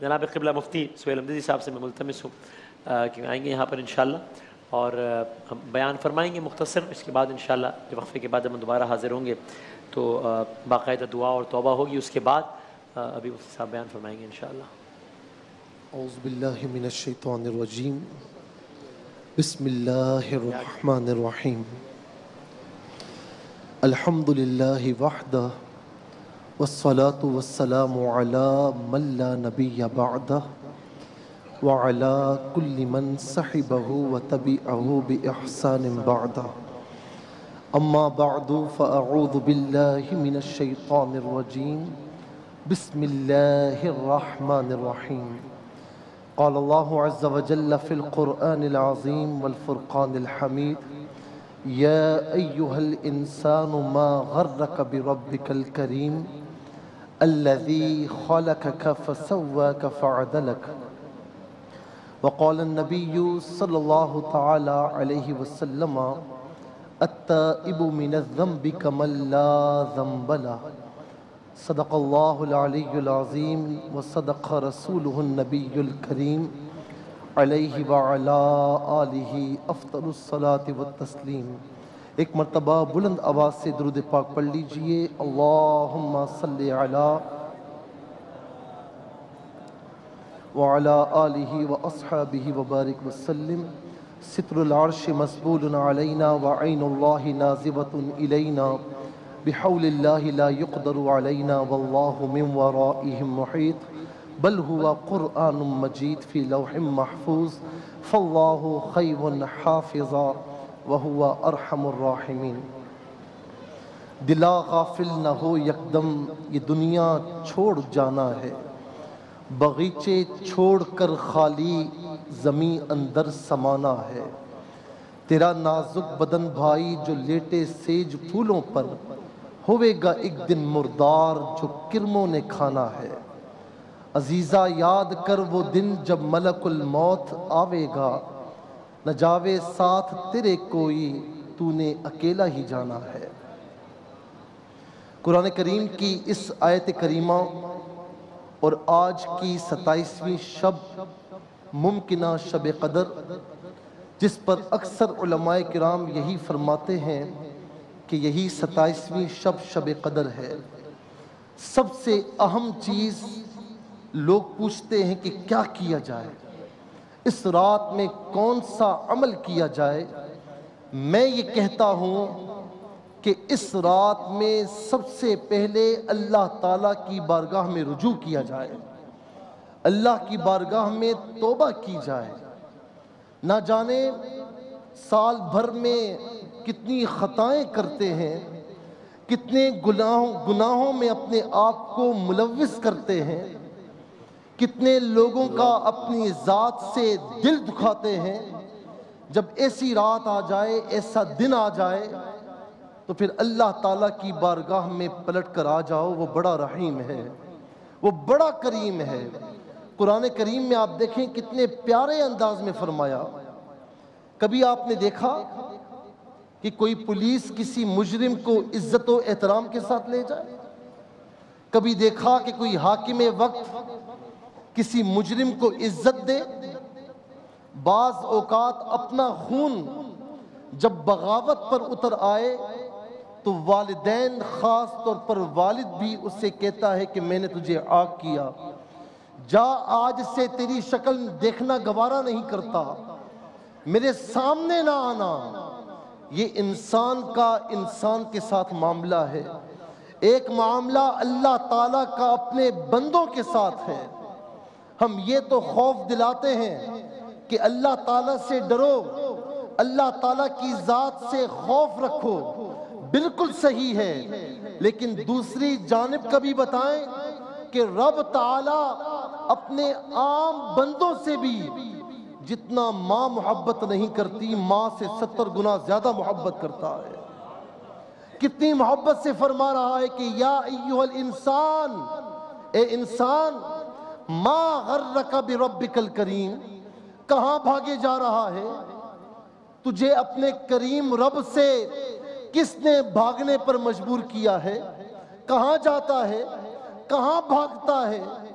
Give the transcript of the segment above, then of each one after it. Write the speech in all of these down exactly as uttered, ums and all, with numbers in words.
جناب قبلہ مفتی سہیل احمدی صاحب سے میں ملتمس ہوں کہ آئیں گے یہاں پر انشاءاللہ اور ہم بیان فرمائیں گے مختصر. اس کے بعد انشاءاللہ جب وقفے کے بعد ہم دوبارہ حاضر ہوں گے تو باقاعدہ دعا اور توبہ ہوگی. اس کے بعد ابھی مفتی صاحب بیان فرمائیں گے انشاءاللہ. اعوذ باللہ من الشیطان الرجیم. بسم اللہ الرحمن الرحیم. الحمد للہ وحدہ والصلاة والسلام علی من لا نبی بعدہ وعلى كل من صحبه وتبعه بإحسان بعده. أما بعد فأعوذ بالله من الشيطان الرجيم. بسم الله الرحمن الرحيم. قال الله عز وجل في القرآن العظيم والفرقان الحميد. يا أيها الإنسان ما غرك بربك الكريم الذي خلقك فسواك فعدلك. وقال النبي صلى الله تعالى عليه وسلم التائب من الذنب كمن لا ذنب له. صدق الله العلي العظيم وصدق رسوله النبي الكريم عليه وعلى آله افضل الصلاة والتسلیم. ایک مرتبہ بلند آواز سے درود پاک پڑھ لیجئے. اللہم صلی علی وعلى آلہ واصحابہ وبارک وسلم. ستر العرش مسبول علینا وعین اللہ ناظرۃ الینا بحول اللہ لا یقدر علینا واللہ من ورائہم محیط بل هو قرآن مجید فی لوح محفوظ فاللہ خیر حافظا وهو ارحم الراحمین. دلا غافل نہ ہو یکدم یہ دنیا چھوڑ جانا ہے. بغیچے چھوڑ کر خالی زمین اندر سمانا ہے. تیرا نازک بدن بھائی جو لیٹے سیج پھولوں پر ہوئے گا ایک دن مردار جو کرموں نے کھانا ہے. عزیزہ یاد کر وہ دن جب ملک الموت آوے گا نہ جاوے ساتھ تیرے کوئی تو نے اکیلا ہی جانا ہے. قرآن کریم کی اس آیت کریمہ اور آج کی ستائیسویں شب ممکنہ شب قدر جس پر اکثر علماء کرام یہی فرماتے ہیں کہ یہی ستائیسویں شب شب قدر ہے. سب سے اہم چیز لوگ پوچھتے ہیں کہ کیا کیا جائے, اس رات میں کون سا عمل کیا جائے. میں یہ کہتا ہوں کہ اس رات میں سب سے پہلے اللہ تعالیٰ کی بارگاہ میں رجوع کیا جائے, اللہ کی بارگاہ میں توبہ کی جائے. نہ جانے سال بھر میں کتنی خطائیں کرتے ہیں, کتنے گناہوں گناہوں میں اپنے آپ کو ملوث کرتے ہیں, کتنے لوگوں کا اپنی ذات سے دل دکھاتے ہیں. جب ایسی رات آ جائے, ایسا دن آ جائے تو پھر اللہ تعالیٰ کی بارگاہ میں پلٹ کر آ جاؤ. وہ بڑا رحیم ہے, وہ بڑا کریم ہے. قرآن کریم میں آپ دیکھیں کتنے پیارے انداز میں فرمایا. کبھی آپ نے دیکھا کہ کوئی پولیس کسی مجرم کو عزت و احترام کے ساتھ لے جائے؟ کبھی دیکھا کہ کوئی حاکم وقت کسی مجرم کو عزت دے؟ بعض اوقات اپنا خون جب بغاوت پر اتر آئے تو والدین, خاص طور پر والد بھی اس سے کہتا ہے کہ میں نے تجھے آگ کیا, جا آج سے تیری شکل دیکھنا گوارا نہیں کرتا, میرے سامنے نہ آنا. یہ انسان کا انسان کے ساتھ معاملہ ہے. ایک معاملہ اللہ تعالیٰ کا اپنے بندوں کے ساتھ ہے. ہم یہ تو خوف دلاتے ہیں کہ اللہ تعالیٰ سے ڈرو, اللہ تعالیٰ کی ذات سے خوف رکھو, بالکل صحیح ہے. لیکن دوسری جانب کبھی بتائیں کہ رب تعالیٰ اپنے عام بندوں سے بھی جتنا ماں محبت نہیں کرتی, ماں سے ستر گنا زیادہ محبت کرتا ہے. کتنی محبت سے فرما رہا ہے کہ یا ایھا الانسان, اے انسان, ما غرک بربک الکریم, کہاں بھاگے جا رہا ہے؟ تجھے اپنے کریم رب سے کس نے بھاگنے پر مجبور کیا ہے؟ کہاں جاتا ہے؟ کہاں بھاگتا ہے؟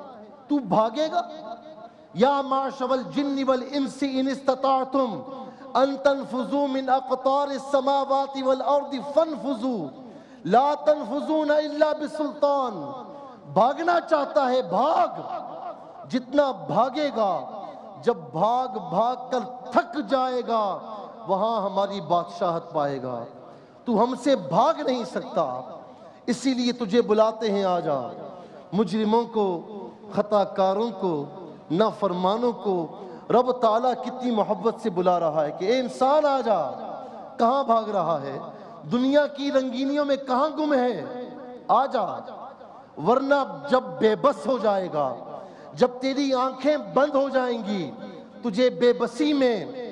تو بھاگے گا؟ یا معشر الجن والانس ان استطعتم ان تنفذوا من اقطار السماوات والارض فانفذوا لا تنفذون الا بسلطان. بھاگنا چاہتا ہے بھاگ، جتنا بھاگے گا، جب بھاگ بھاگ کر تھک جائے گا وہاں ہماری بادشاہت پائے گا. تو ہم سے بھاگ نہیں سکتا، اسی لیے تجھے بلاتے ہیں آ جا. مجرموں کو، خطا کاروں کو، نافرمانوں کو رب تعالیٰ کتنی محبت سے بلا رہا ہے کہ اے انسان آ جا. کہاں بھاگ رہا ہے؟ دنیا کی رنگینیوں میں کہاں گم ہے؟ آ جا، ورنہ جب بے بس ہو جائے گا، جب تیری آنکھیں بند ہو جائیں گی، تجھے بے بسی میں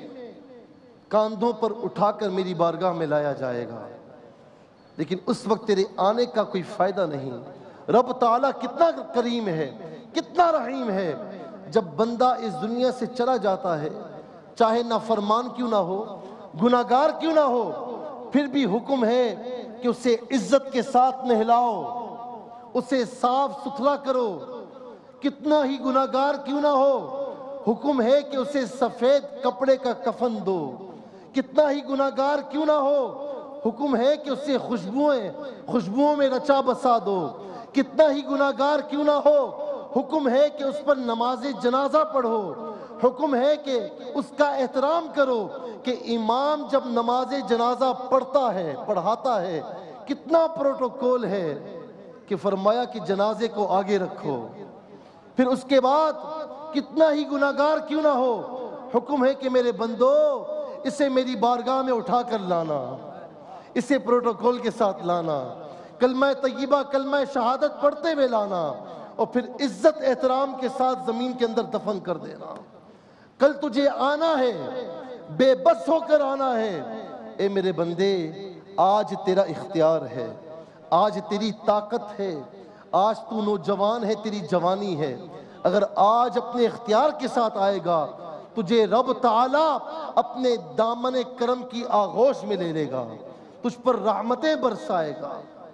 کاندھوں پر اٹھا کر میری بارگاہ میں لایا جائے گا. لیکن اس وقت تیرے آنے کا کوئی فائدہ نہیں. رب تعالیٰ کتنا کریم ہے، کتنا رحیم ہے. جب بندہ اس دنیا سے چلا جاتا ہے، چاہے نافرمان کیوں نہ ہو، گناہگار کیوں نہ ہو، پھر بھی حکم ہے کہ اسے عزت کے ساتھ نہلاؤ، اسے صاف ستھرا کرو. کتنا ہی گناہگار کیوں نہ ہو، حکم ہے کہ اسے سفید کپڑے کا کفن دو. کتنا ہی گناہگار کیوں نہ ہو، حکم ہے کہ اسے خوشبوئیں خوشبوؤں میں رچا بسا دو. کتنا ہی گناہگار کیوں نہ ہو، حکم ہے کہ اس پر نماز جنازہ پڑھو. حکم ہے کہ اس کا احترام کرو کہ امام جب نماز جنازہ پڑھتا ہے، پڑھاتا ہے، کتنا پروٹوکول ہے کہ فرمایا کہ جنازے کو آگے رکھو. پھر اس کے بعد کتنا ہی گناہگار کیوں نہ ہو، حکم ہے کہ میرے بندو اسے میری بارگاہ میں اٹھا کر لانا، اسے پروٹوکول کے ساتھ لانا، کلمہ طیبہ کلمہ شہادت پڑھتے ہوئے لانا، اور پھر عزت احترام کے ساتھ زمین کے اندر دفن کر دینا. کل تجھے آنا ہے، بے بس ہو کر آنا ہے. اے میرے بندے، آج تیرا اختیار ہے، آج تیری طاقت ہے، آج تو نوجوان ہے، تیری جوانی ہے. اگر آج اپنے اختیار کے ساتھ آئے گا، تجھے رب تعالیٰ اپنے دامن کرم کی آغوش میں لے لے گا، تجھ پر رحمتیں برسائے گا.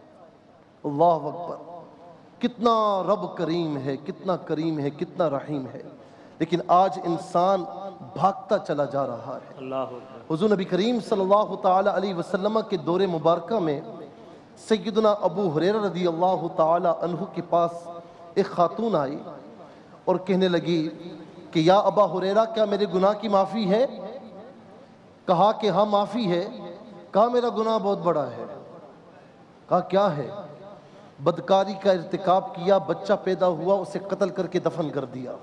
اللہ اکبر. کتنا رب کریم ہے، کتنا کریم ہے، کتنا رحیم ہے. لیکن آج انسان بھاگتا چلا جا رہا ہے. اللہ حضور نبی کریم صلی اللہ تعالی علیہ وسلم کے دور مبارکہ میں سیدنا ابو ہریرہ رضی اللہ تعالی عنہ کے پاس ایک خاتون آئی اور کہنے لگی کہ یا ابا ہریرہ، کیا میرے گناہ کی معافی ہے؟ کہا کہ ہاں معافی ہے. کہا میرا گناہ بہت بڑا ہے. کہا کیا ہے؟ بدکاری کا ارتکاب کیا، بچہ پیدا ہوا، اسے قتل کر کے دفن کر دیا.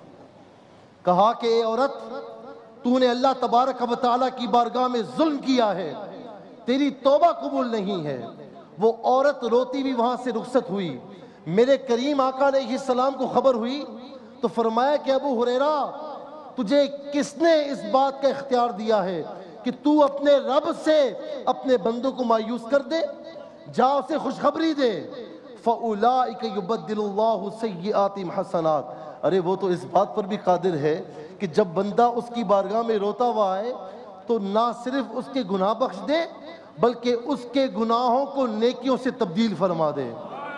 کہا کہ اے عورت، تو نے اللہ تبارک و تعالیٰ کی بارگاہ میں ظلم کیا ہے، تیری توبہ قبول نہیں ہے. وہ عورت روتی بھی وہاں سے رخصت ہوئی. میرے کریم آقا علیہ السلام کو خبر ہوئی تو فرمایا کہ ابو ہریرہ، تجھے کس نے اس بات کا اختیار دیا ہے کہ تو اپنے رب سے اپنے بندوں کو مایوس کر دے؟ جا اسے خوشخبری دے. فَأُولَئِكَ يُبَدِّلُ اللَّهُ سَيِّئَاتِهِمْ حَسَنَاتٍ. ارے وہ تو اس بات پر بھی قادر ہے کہ جب بندہ اس کی بارگاہ میں روتا ہوا آئے تو نہ صرف اس کے گناہ بخش دے بلکہ اس کے گناہوں کو نیکیوں سے تبدیل فرما دے.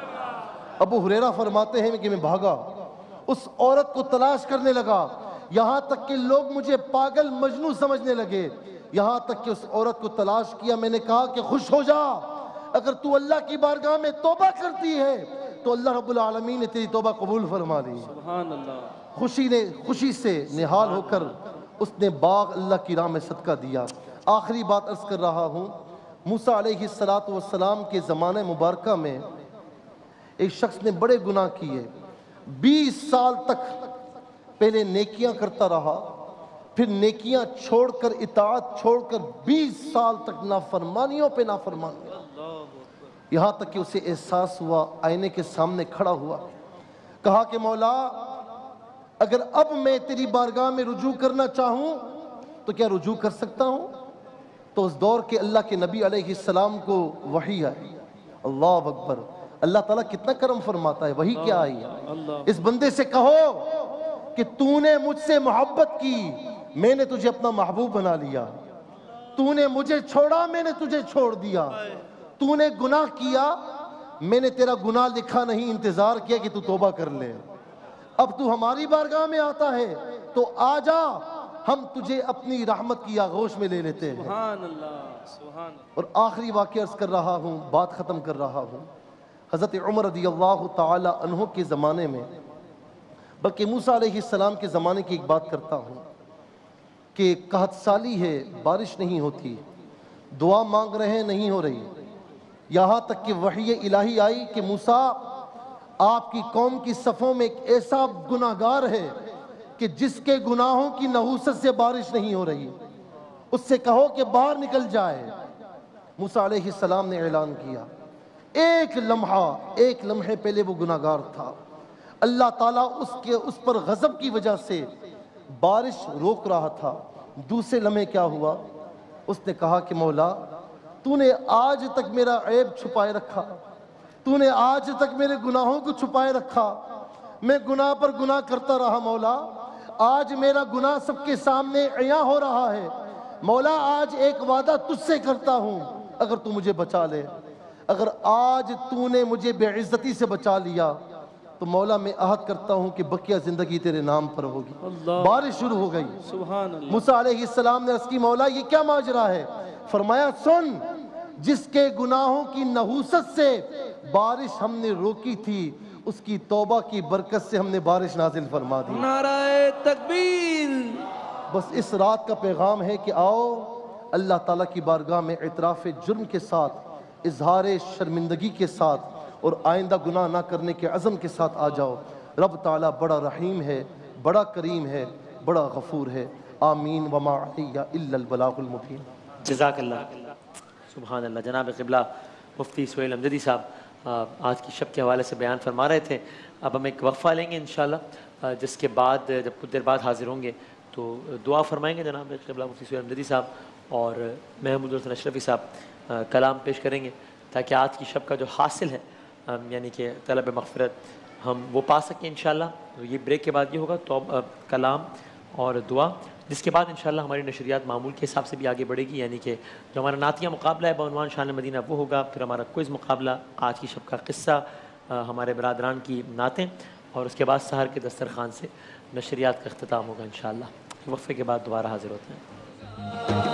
ابو ہریرہ فرماتے ہیں کہ میں بھاگا، اس عورت کو تلاش کرنے لگا، یہاں تک کہ لوگ مجھے پاگل مجنون سمجھنے لگے. یہاں تک کہ اس عورت کو تلاش کیا. میں نے کہا کہ خوش ہو جا، اگر تو اللہ کی بارگاہ میں توبہ کرتی ہے تو اللہ رب العالمین نے تیری توبہ قبول فرما لی. سبحان اللہ. خوشی نے خوشی سے نہال ہو کر اس نے باغ اللہ کی راہ میں صدقہ دیا. آخری بات عرض کر رہا ہوں، موسیٰ علیہ السلام کے زمانے مبارکہ میں ایک شخص نے بڑے گناہ کیے. بیس سال تک پہلے نیکیاں کرتا رہا، پھر نیکیاں چھوڑ کر، اطاعت چھوڑ کر بیس سال تک نافرمانیوں پہ نافرمانیاں، یہاں تک کہ اسے احساس ہوا، آئینے کے سامنے کھڑا ہوا، کہا کہ مولا اگر اب میں تیری بارگاہ میں رجوع کرنا چاہوں تو کیا رجوع کر سکتا ہوں؟ تو اس دور کے اللہ کے نبی علیہ السلام کو وحی آئی. اللہ اکبر. اللہ تعالیٰ کتنا کرم فرماتا ہے. وحی کیا آئی؟ اس بندے سے کہو کہ تو نے مجھ سے محبت کی، میں نے تجھے اپنا محبوب بنا لیا. تو نے مجھے چھوڑا، میں نے تجھے چھوڑ دیا. تو نے گناہ کیا، میں نے تیرا گناہ لکھا نہیں، انتظار کیا کہ تو توبہ کر لے. اب تو ہماری بارگاہ میں آتا ہے تو آ جا، ہم تجھے اپنی رحمت کی آغوش میں لے لیتے ہیں۔ سبحان اللہ، سبحان اللہ۔ اور آخری واقعہ عرض کر رہا ہوں، بات ختم کر رہا ہوں۔ حضرت عمر رضی اللہ تعالی عنہ کے زمانے میں، بلکہ موسیٰ علیہ السلام کے زمانے کی ایک بات کرتا ہوں کہ قحط سالی ہے، بارش نہیں ہوتی، دعا مانگ رہے ہیں نہیں ہو رہی، یہاں تک کہ وحی الہی آئی کہ موسیٰ آپ کی قوم کی صفوں میں ایک ایسا گناہگار ہے کہ جس کے گناہوں کی نحوست سے بارش نہیں ہو رہی، اس سے کہو کہ باہر نکل جائے۔ موسیٰ علیہ السلام نے اعلان کیا، ایک لمحہ ایک لمحے پہلے وہ گناہگار تھا، اللہ تعالیٰ اس کے اس پر غضب کی وجہ سے بارش روک رہا تھا۔ دوسرے لمحے کیا ہوا؟ اس نے کہا کہ مولا تو نے آج تک میرا عیب چھپائے رکھا، تو نے آج تک میرے گناہوں کو چھپائے رکھا، میں گناہ پر گناہ کرتا رہا مولا، آج میرا گناہ سب کے سامنے عیاں ہو رہا ہے، مولا آج ایک وعدہ تجھ سے کرتا ہوں، اگر تو مجھے بچا لے، اگر آج تو نے مجھے بے عزتی سے بچا لیا تو مولا میں عہد کرتا ہوں کہ بقیہ زندگی تیرے نام پر ہوگی۔ بارش شروع ہو گئی۔ سبحان اللہ۔ موسیٰ علیہ السلام نے عرض کی مولا یہ کیا ماجرا ہے؟ فرمایا سن، جس کے گناہوں کی نحوست سے بارش ہم نے روکی تھی، اس کی توبہ کی برکت سے ہم نے بارش نازل فرما دی۔ نعرہ تکبیر۔ بس اس رات کا پیغام ہے کہ آؤ اللہ تعالیٰ کی بارگاہ میں اعتراف جرم کے ساتھ، اظہار شرمندگی کے ساتھ اور آئندہ گناہ نہ کرنے کے عزم کے ساتھ آ جاؤ۔ رب تعالیٰ بڑا رحیم ہے، بڑا کریم ہے، بڑا غفور ہے۔ آمین وما علیہ الا البلاغ المبین۔ جزاک اللہ، سبحان اللہ۔ جناب قبلہ مفتی سہیل امجدی صاحب آج کی شب کے حوالے سے بیان فرما رہے تھے۔ اب ہم ایک وقفہ لیں گے انشاءاللہ، جس کے بعد جب کچھ دیر بعد حاضر ہوں گے تو دعا فرمائیں گے جناب قبلہ مفتی سہیل امجدی صاحب، اور محمود الحسن اشرفی صاحب کلام پیش کریں گے تاکہ آج کی شب کا جو حاصل ہے یعنی کہ طلب مغفرت ہم وہ پا سکیں انشاءاللہ۔ یہ بریک کے بعد یہ ہوگا تو کلام اور دعا، جس کے بعد انشاءاللہ ہماری نشریات معمول کے حساب سے بھی آگے بڑھے گی، یعنی کہ جو ہمارا نعتیہ مقابلہ ہے بعنوان شان مدینہ وہ ہوگا، پھر ہمارا کوئز مقابلہ، آج کی شب کا قصہ، ہمارے برادران کی نعتیں، اور اس کے بعد سحر کے دسترخوان سے نشریات کا اختتام ہوگا انشاءاللہ۔ وقفے کے بعد دوبارہ حاضر ہوتے ہیں۔